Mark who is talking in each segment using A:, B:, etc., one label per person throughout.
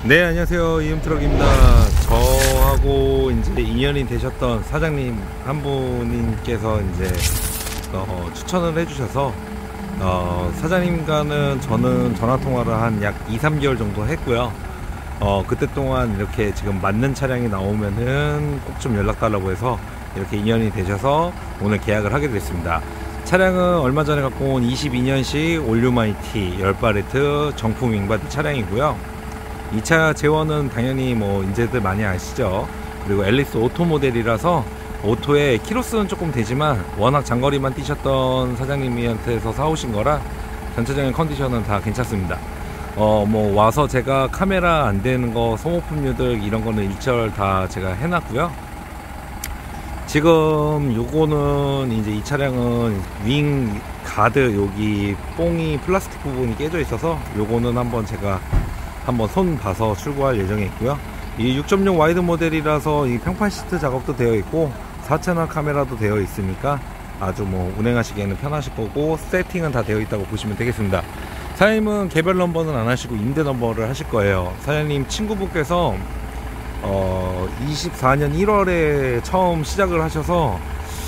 A: 네, 안녕하세요. 이음트럭입니다. 저하고 이제 인연이 되셨던 사장님 한 분님께서 이제 추천을 해주셔서 사장님과는 저는 전화통화를 한 약 2-3개월 정도 했고요. 그때 동안 이렇게 지금 맞는 차량이 나오면은 꼭 좀 연락달라고 해서 이렇게 인연이 되셔서 오늘 계약을 하게 됐습니다. 차량은 얼마 전에 갖고 온 22년식 올류마이티 10바레트 정품 윙바디 차량이고요. 이 차 제원은 당연히 뭐 인제들 많이 아시죠. 그리고 앨리스 오토 모델이라서 오토에 키로수는 조금 되지만 워낙 장거리만 뛰셨던 사장님한테서 사오신 거라 전체적인 컨디션은 다 괜찮습니다. 뭐 와서 제가 카메라 안 되는 거 소모품류들 이런 거는 일절 다 제가 해놨고요. 지금 요거는 이제 이 차량은 윙 가드 여기 뽕이 플라스틱 부분이 깨져 있어서 요거는 한번 제가 한번 손 봐서 출고할 예정에 있고요. 이 6.0 와이드 모델이라서 이 평판 시트 작업도 되어 있고 4채널 카메라도 되어 있으니까 아주 뭐 운행하시기에는 편하실 거고 세팅은 다 되어 있다고 보시면 되겠습니다. 사장님은 개별 넘버는 안 하시고 임대 넘버를 하실 거예요. 사장님 친구분께서 24년 1월에 처음 시작을 하셔서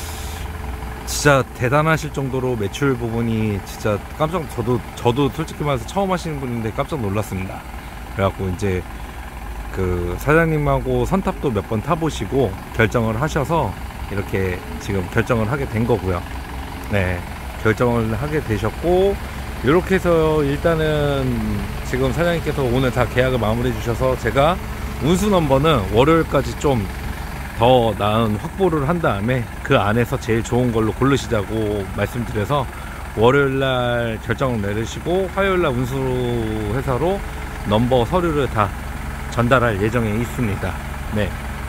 A: 진짜 대단하실 정도로 매출 부분이 진짜 저도 솔직히 말해서 처음 하시는 분인데 깜짝 놀랐습니다. 그래갖고 이제 그 사장님하고 선탑도 몇 번 타보시고 결정을 하셔서 이렇게 지금 결정을 하게 된 거고요. 네, 결정을 하게 되셨고 이렇게 해서 일단은 지금 사장님께서 오늘 다 계약을 마무리해 주셔서 제가 운수 넘버는 월요일까지 좀 더 나은 확보를 한 다음에 그 안에서 제일 좋은 걸로 고르시자고 말씀드려서 월요일날 결정을 내리시고 화요일날 운수 회사로 넘버 서류를 다 전달할 예정에 있습니다. 네,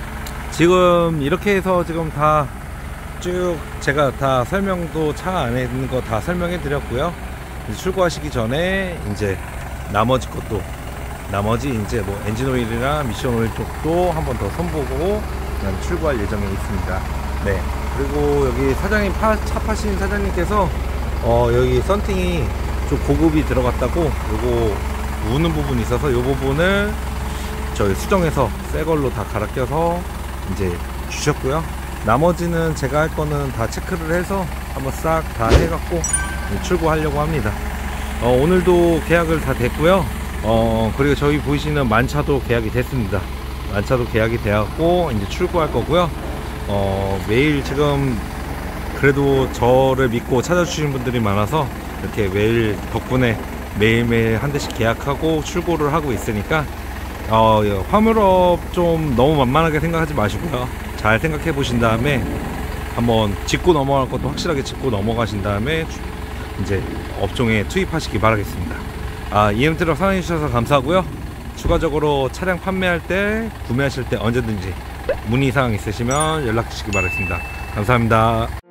A: 지금 이렇게 해서 지금 다 쭉 제가 다 설명도 차 안에 있는 거 다 설명해 드렸고요. 출고하시기 전에 이제 나머지 이제 뭐 엔진 오일이나 미션 오일 쪽도 한번 더 손보고 출고할 예정에 있습니다. 네, 그리고 여기 사장님 차 파신 사장님께서 여기 썬팅이 좀 고급이 들어갔다고 요거 우는 부분이 있어서 요 부분을 저희 수정해서 새 걸로 다 갈아 껴서 이제 주셨고요. 나머지는 제가 할 거는 다 체크를 해서 한번 싹 다 해갖고 출고하려고 합니다. 오늘도 계약을 다 됐고요. 그리고 저희 보이시는 만차도 계약이 됐습니다. 만차도 계약이 되었고 이제 출고할 거고요. 매일 지금 그래도 저를 믿고 찾아주시는 분들이 많아서 이렇게 매일 덕분에 매일매일 한 대씩 계약하고 출고를 하고 있으니까 화물업 좀 너무 만만하게 생각하지 마시고요. 잘 생각해 보신 다음에 한번 짚고 넘어갈 것도 확실하게 짚고 넘어가신 다음에 이제 업종에 투입하시기 바라겠습니다. 이음트럭 사랑해 주셔서 감사하고요. 추가적으로 차량 판매할 때 구매하실 때 언제든지 문의사항 있으시면 연락 주시기 바라겠습니다. 감사합니다.